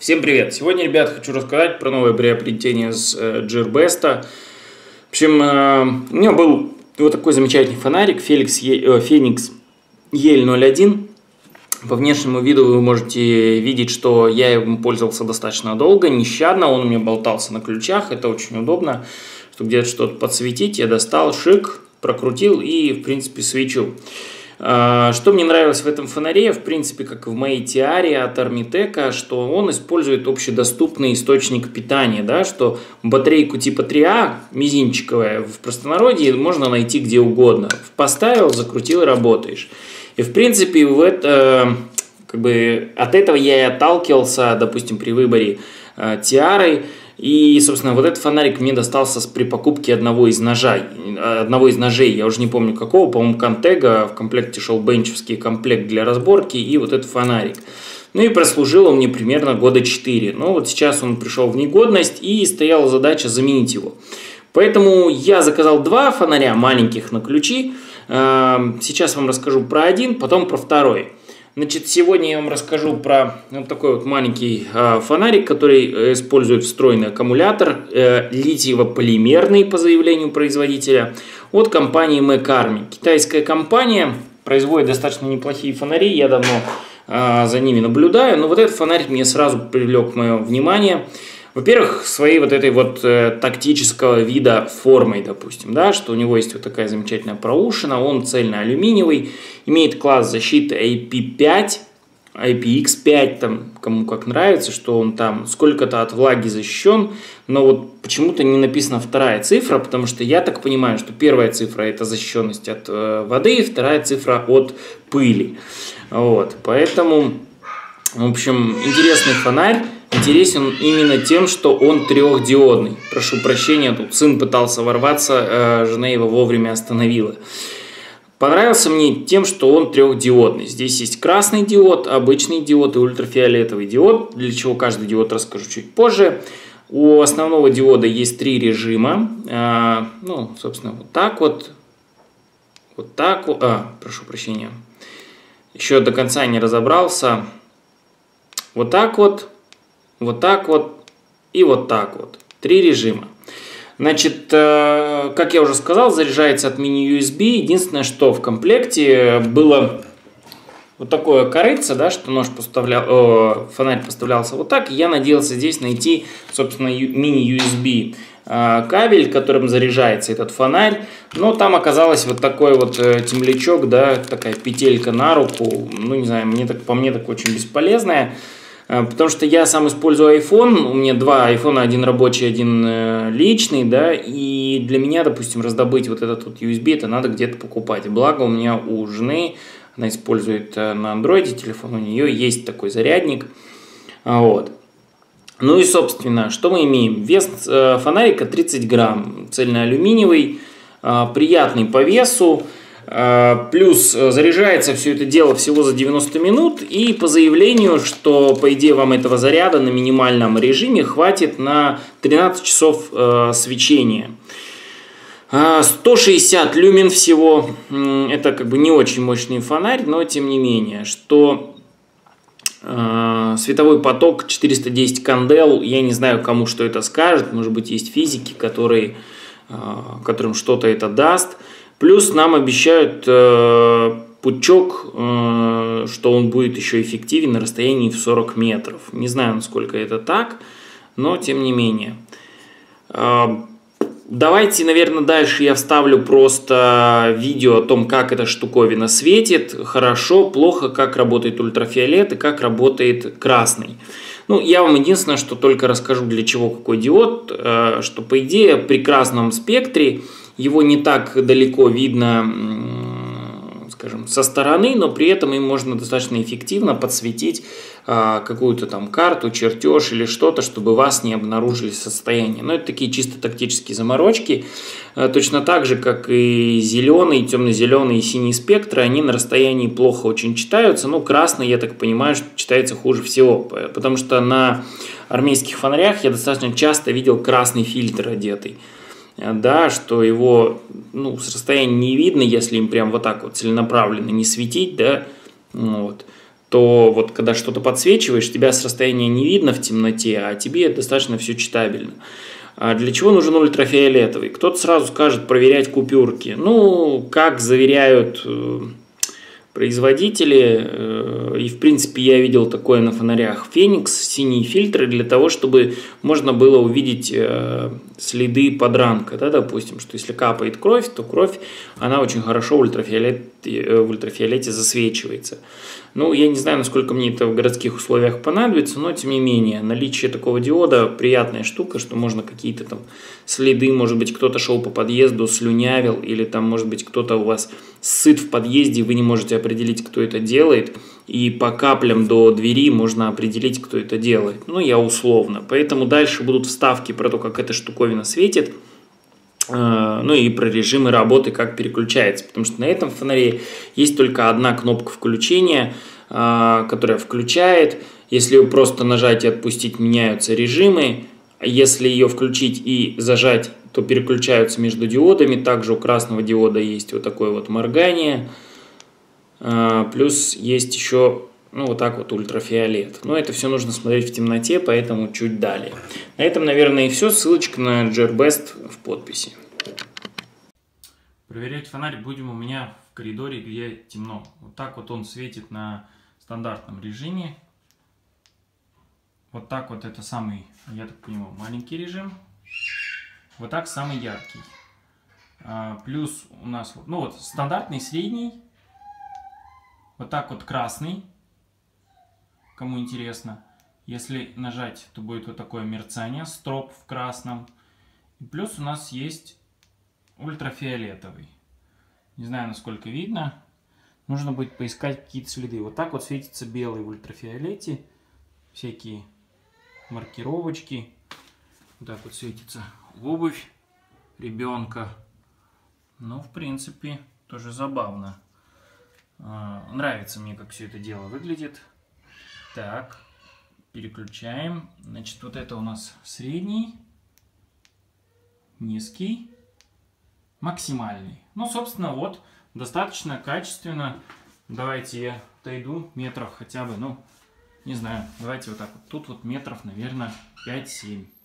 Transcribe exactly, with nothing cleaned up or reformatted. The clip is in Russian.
Всем привет! Сегодня, ребят, хочу рассказать про новое приобретение с э, Gearbest. В общем, э, у меня был вот такой замечательный фонарик Felix, э, Phoenix и эл ноль один. По внешнему виду вы можете видеть, что я им пользовался достаточно долго, нещадно. Он у меня болтался на ключах, это очень удобно, что где-то что-то подсветить. Я достал, шик, прокрутил и, в принципе, свечу. Что мне нравилось в этом фонаре, в принципе, как и в моей Tiare от Armitec, что он использует общедоступный источник питания, да, что батарейку типа три А, мизинчиковая, в простонародье можно найти где угодно. Поставил, закрутил и работаешь. И, в принципе, в это, как бы, от этого я и отталкивался, допустим, при выборе Tiare. И, собственно, вот этот фонарик мне достался при покупке одного из ножей. Одного из ножей, я уже не помню какого, по-моему, Contago. В комплекте шел бенчевский комплект для разборки и вот этот фонарик. Ну и прослужил он мне примерно года четыре. Но вот сейчас он пришел в негодность и стояла задача заменить его. Поэтому я заказал два фонаря маленьких на ключи. Сейчас вам расскажу про один, потом про второй. Значит, сегодня я вам расскажу про вот такой вот маленький э, фонарик, который использует встроенный аккумулятор, э, литиево-полимерный по заявлению производителя, от компании Mecarmi. Китайская компания производит достаточно неплохие фонари, я давно э, за ними наблюдаю, но вот этот фонарик мне сразу привлек мое внимание. Во-первых, своей вот этой вот э, тактического вида формой, допустим, да, что у него есть вот такая замечательная проушина, он цельно-алюминиевый, имеет класс защиты ай пи пять, ай пи икс пять, там, кому как нравится, что он там сколько-то от влаги защищен, но вот почему-то не написана вторая цифра, потому что я так понимаю, что первая цифра это защищенность от э, воды, вторая цифра от пыли. Вот, поэтому, в общем, интересный фонарь. Интересен именно тем, что он трехдиодный. Прошу прощения, тут сын пытался ворваться, жена его вовремя остановила. Понравился мне тем, что он трехдиодный. Здесь есть красный диод, обычный диод и ультрафиолетовый диод, для чего каждый диод расскажу чуть позже. У основного диода есть три режима. Ну, собственно, вот так вот. Вот так вот. А, прошу прощения. Еще до конца не разобрался. Вот так вот. Вот так вот и вот так вот. Три режима. Значит, э, как я уже сказал, заряжается от мини-ю эс би. Единственное, что в комплекте было вот такое корыце, да, что нож поставлял, э, фонарь поставлялся вот так. И я надеялся здесь найти, собственно, мини-ю эс би э, кабель, которым заряжается этот фонарь. Но там оказалось вот такой вот э, темлячок, да, такая петелька на руку. Ну, не знаю, мне так, по мне так очень бесполезная. Потому что я сам использую iPhone, у меня два айфона, один рабочий, один э, личный, да, и для меня, допустим, раздобыть вот этот вот ю эс би, это надо где-то покупать. Благо у меня у жены, она использует э, на андроиде телефон, у нее есть такой зарядник, вот. Ну и, собственно, что мы имеем? Вес э, фонарика тридцать грамм, цельноалюминиевый, э, приятный по весу. Плюс заряжается все это дело всего за девяносто минут, и по заявлению, что по идее вам этого заряда на минимальном режиме хватит на тринадцать часов э, свечения. сто шестьдесят люмен всего, это как бы не очень мощный фонарь, но тем не менее, что э, световой поток четыреста десять кандел, я не знаю, кому что это скажет, может быть есть физики, которые, э, которым что-то это даст. Плюс нам обещают э, пучок, э, что он будет еще эффективен на расстоянии в сорок метров. Не знаю, насколько это так, но тем не менее. Э, давайте, наверное, дальше я вставлю просто видео о том, как эта штуковина светит. Хорошо, плохо, как работает ультрафиолет и как работает красный. Ну, я вам единственное, что только расскажу, для чего какой диод, э, что по идее при красном спектре его не так далеко видно, скажем, со стороны, но при этом им можно достаточно эффективно подсветить а, какую-то там карту, чертеж или что-то, чтобы вас не обнаружили состояние. Но это такие чисто тактические заморочки. А, точно так же, как и зеленый, темно-зеленый и синий спектры, они на расстоянии плохо очень читаются. Ну, красный, я так понимаю, что читается хуже всего, потому что на армейских фонарях я достаточно часто видел красный фильтр одетый. Да, что его, ну, с расстояния не видно, если им прям вот так вот целенаправленно не светить, да, вот, то то вот когда что-то подсвечиваешь, тебя с расстояния не видно в темноте, а тебе достаточно все читабельно. А для чего нужен ультрафиолетовый? Кто-то сразу скажет проверять купюрки. Ну, как заверяют э, производители, э, и в принципе я видел такое на фонарях Феникс, синие фильтры, для того, чтобы можно было увидеть э, следы подранка, да, допустим, что если капает кровь, то кровь, она очень хорошо в ультрафиолете, э, в ультрафиолете засвечивается. Ну, я не знаю, насколько мне это в городских условиях понадобится, но тем не менее, наличие такого диода приятная штука, что можно какие-то там следы, может быть, кто-то шел по подъезду, слюнявил, или там, может быть, кто-то у вас сыт в подъезде, вы не можете определить, кто это делает, и по каплям до двери можно определить, кто это делает. Ну, я условно. Поэтому дальше будут вставки про то, как эта штуковина светит, ну и про режимы работы, как переключается, потому что на этом фонаре есть только одна кнопка включения, которая включает. Если ее просто нажать и отпустить, меняются режимы. Если ее включить и зажать, то переключаются между диодами. Также у красного диода есть вот такое вот моргание. Плюс есть еще, ну, вот так вот ультрафиолет. Но это все нужно смотреть в темноте, поэтому чуть далее. На этом, наверное, и все. Ссылочка на Gearbest в подписи. Проверять фонарь будем у меня в коридоре, где темно. Вот так вот он светит на стандартном режиме. Вот так вот это самый, я так понимаю, маленький режим. Вот так самый яркий. А, плюс у нас, ну вот, стандартный, средний. Вот так вот красный. Кому интересно. Если нажать, то будет вот такое мерцание, строп в красном. И плюс у нас есть ультрафиолетовый. Не знаю, насколько видно. Нужно будет поискать какие-то следы. Вот так вот светится белый в ультрафиолете. Всякие маркировочки. Вот так вот светится обувь ребенка. Ну, в принципе, тоже забавно. Нравится мне, как все это дело выглядит. Так, переключаем. Значит, вот это у нас средний, низкий, максимальный. Ну, собственно, вот, достаточно качественно. Давайте я отойду метров хотя бы, ну, не знаю, давайте вот так вот. Тут вот метров, наверное, пять-семь.